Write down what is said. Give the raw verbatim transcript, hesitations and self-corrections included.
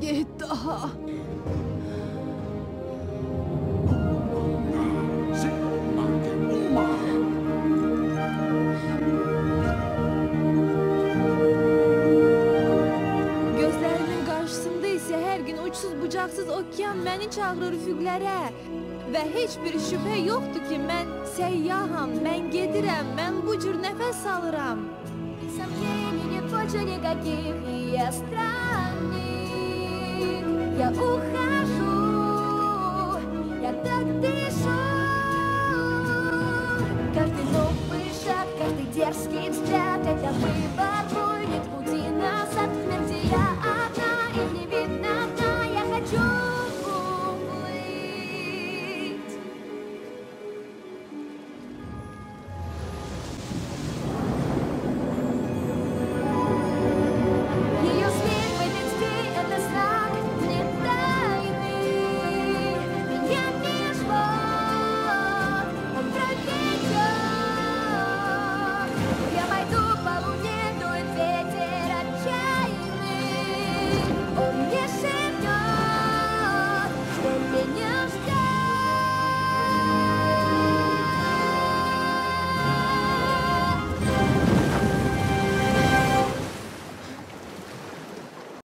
Get daha. Gözlerimin karşısında ise her gün uçsuz bucaksız okyan beni çağırır üfüqlərə. Və heç bir şübhə yoxdur ki, mən səyyaham, mən gedirəm, mən bu cür nəfəs alıram. Сомнений нет больше никаких, и я странник. Я ухожу, я так дышу.